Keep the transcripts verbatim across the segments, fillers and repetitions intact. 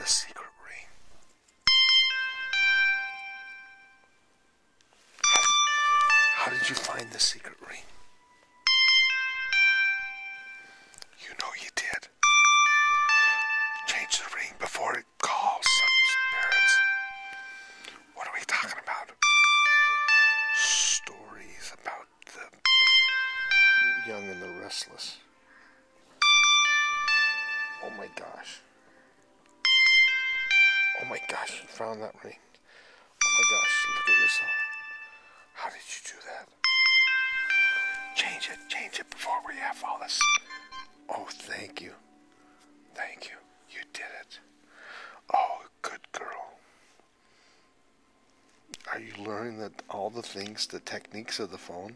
secret ring. How did you find the secret ring? You know you did. Change the ring before it calls some spirits. What are we talking about? Stories about the young and the restless. Oh my gosh. Oh my gosh, you found that ring. Oh my gosh, look at yourself. How did you do that? Change it, change it before we have all this. Oh, thank you. Thank you. You did it. Oh, good girl. Are you learning that all the things, the techniques of the phone?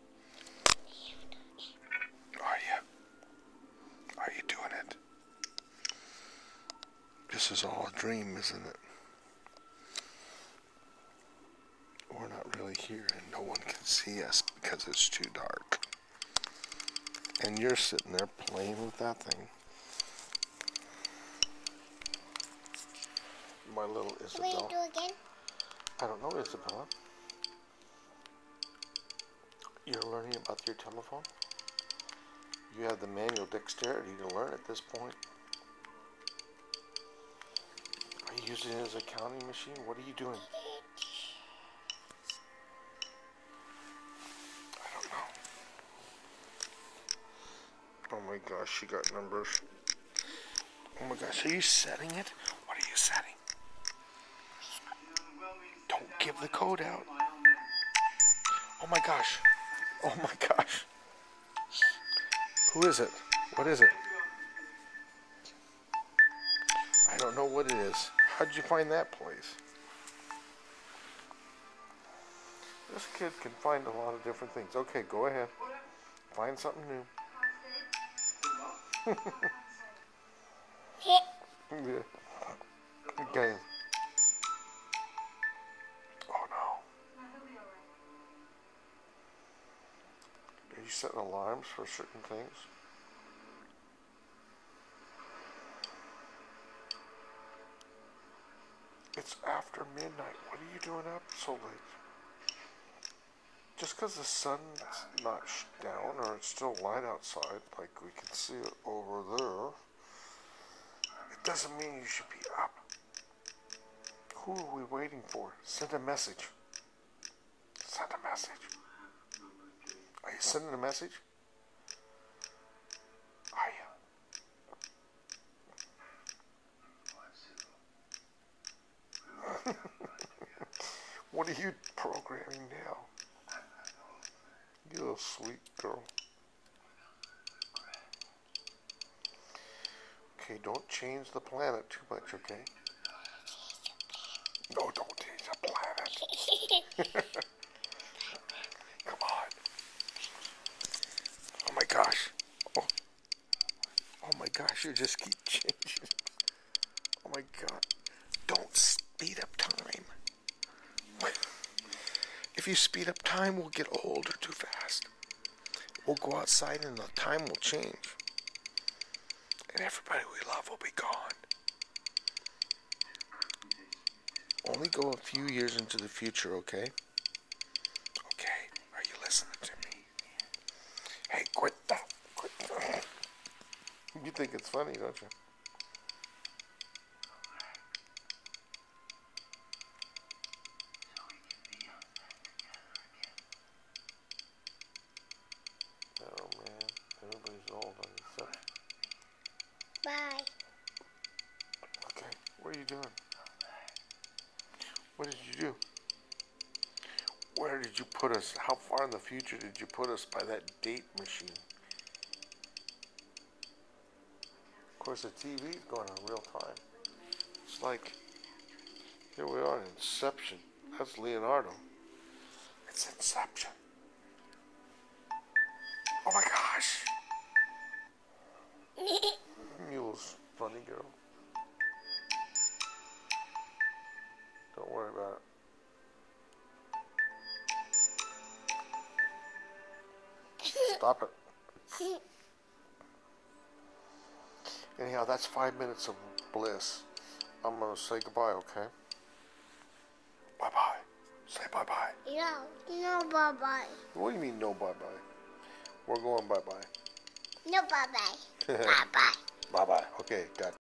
Are you? Are you doing it? This is all a dream, isn't it? We're not really here and no one can see us because it's too dark. And you're sitting there playing with that thing. My little Isabella. What do you do again? I don't know, Isabella. You're learning about your telephone? You have the manual dexterity to learn at this point. Are you using it as a counting machine? What are you doing? I don't know. Oh my gosh, you got numbers. Oh my gosh, are you setting it? What are you setting? Don't give the code out. Oh my gosh. Oh my gosh. Who is it? What is it? I don't know what it is. How did you find that place? This kid can find a lot of different things. Okay, go ahead. Find something new. Yeah. Okay. Oh no. Are you setting alarms for certain things? It's after midnight. What are you doing up so late? Just because the sun's not down or it's still light outside, like we can see it over there, it doesn't mean you should be up. Who are we waiting for? Send a message. Send a message. Are you sending a message? Are you? What are you programming now? You little sweet girl. Okay, don't change the planet too much, okay? No, don't change the planet. Come on. Oh my gosh. Oh. Oh my gosh, you just keep changing. Oh my god. Don't speed up time. If you speed up time, we'll get older too fast. We'll go outside and the time will change. And everybody we love will be gone. Only go a few years into the future, okay? Okay, are you listening to me? Hey, quit that. Quit that. You think it's funny, don't you? Oh man, everybody's old on this side. Bye. Okay, what are you doing? What did you do? Where did you put us? How far in the future did you put us by that date machine? Of course, the T V's going on real time. It's like, here we are in Inception. That's Leonardo. It's Inception. Oh my gosh. You little funny girl. Don't worry about it. Stop it. Anyhow, that's five minutes of bliss. I'm gonna say goodbye, okay? Bye-bye. Say bye-bye. No, no bye-bye. What do you mean no bye-bye? We're going bye-bye. No bye-bye. Bye-bye. Bye-bye. Okay, got it.